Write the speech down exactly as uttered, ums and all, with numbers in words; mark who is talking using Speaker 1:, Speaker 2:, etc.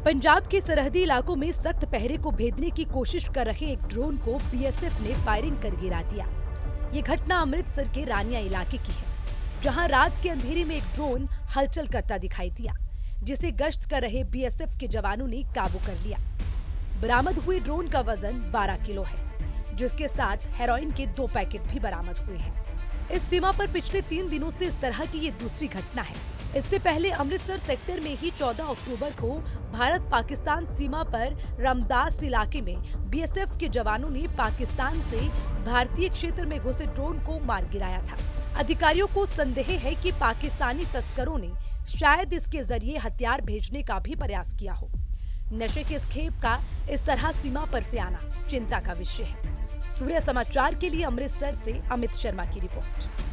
Speaker 1: पंजाब के सरहदी इलाकों में सख्त पहरे को भेदने की कोशिश कर रहे एक ड्रोन को बीएसएफ ने फायरिंग कर गिरा दिया। ये घटना अमृतसर के रानिया इलाके की है, जहां रात के अंधेरे में एक ड्रोन हलचल करता दिखाई दिया, जिसे गश्त कर रहे बीएसएफ के जवानों ने काबू कर लिया। बरामद हुए ड्रोन का वजन बारह किलो है, जिसके साथ हेरोइन के दो पैकेट भी बरामद हुए हैं। इस सीमा पर पिछले तीन दिनों से इस तरह की ये दूसरी घटना है। इससे पहले अमृतसर सेक्टर में ही चौदह अक्टूबर को भारत पाकिस्तान सीमा पर रामदास इलाके में बीएसएफ के जवानों ने पाकिस्तान से भारतीय क्षेत्र में घुसे ड्रोन को मार गिराया था। अधिकारियों को संदेह है कि पाकिस्तानी तस्करों ने शायद इसके जरिए हथियार भेजने का भी प्रयास किया हो। नशे के इस खेप का इस तरह सीमा पर से आना चिंता का विषय है। सूर्य समाचार के लिए अमृतसर से अमित शर्मा की रिपोर्ट।